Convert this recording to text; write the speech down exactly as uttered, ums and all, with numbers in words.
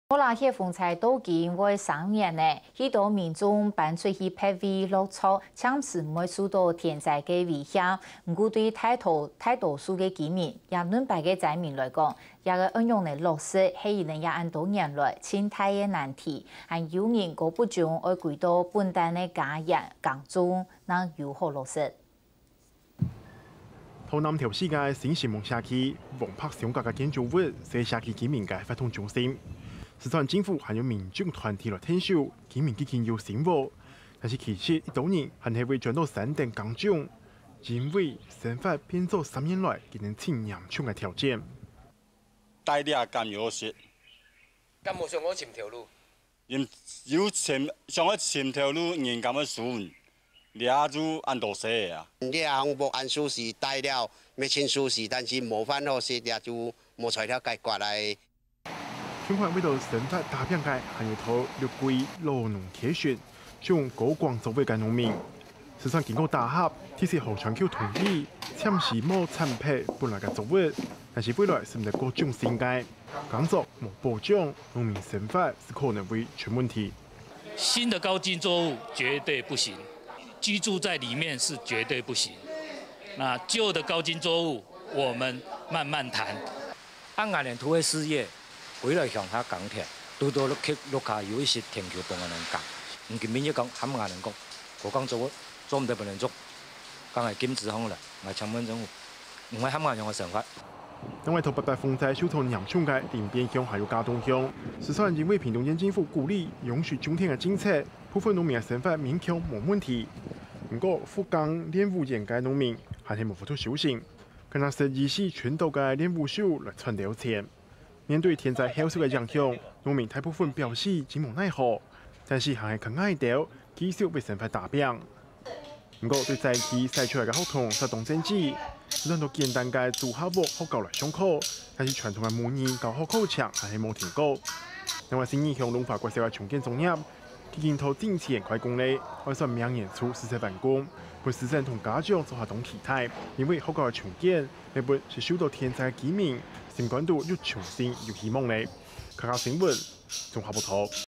我那些风采都见为上年呢，许多民众搬出去拍位落草，暂时唔会受到天灾嘅威胁。不过对大多大多数嘅居民，也两百嘅灾民来讲，也个应用嘅落实系一年也按多年来清大嘅难题，还有人过不中而归到本单嘅家业工中，能如何落实？ 台南潮市嘅新市梦社區，黃柏上格嘅建築物，係社區居民嘅活動中心。時常政府還有民眾團體來聽收，居民基建有生活，但是其實一多年還係會轉到山頂工種，因為生活變咗三年來幾年前嚴重嘅條件。 大啲咁有蝕， 咁冇上我潛條路， 因有潛上咗潛條路，人咁樣輸，掠住按到死啊！ 你項目按數是大了，咩清數是，但是冇翻好勢，掠住冇材料解決嚟。 全款為到生活大變改，還有套六龜老農科學，將高光作為嘅農民，時常經過大合，其實河川橋同意，暫時冇產品本來嘅作物，但是未來是唔得各種新界，工作冇保障，農民生活是可能會出問題。 新的高經作物絕對不行，居住在裡面是絕對不行。那舊的高經作物，我們慢慢談。 按下年土嘅事業。為了向他港鐵，多多落去落下有一些田橋幫人講，唔見面一講冚下人講，我講做做唔得不能做，講係禁止行啦，係搶本政府，唔係冚下用嘅想法。 因為頭八八風災受到嚴重嘅林邊鄉還有嘉東鄉，時常因為屏東縣政府鼓勵容許種田嘅政策，部分農民嘅生活勉強冇問題。不過福岡蓮霧縣嘅農民還係冇法度修行，可能是疑似全島嘅蓮霧樹來賺到錢。面對天災後受嘅影響，農民大部分表示只無奈何，但是還係靠愛掉，繼續為生活打拼。不過對災區曬出來嘅學童實動政治，雖然都簡單嘅做下課學校來上課，但是傳統嘅模擬教學考場還係冇停過。因為是影響農化國小嘅重建作業，基建圖整前快公里，可算明年初四十完工。本師生同家長做下動期待，因為學校嘅重建原本是受到天災嘅居民。新冠度又重新有希望嘞！看看新聞，綜合報道。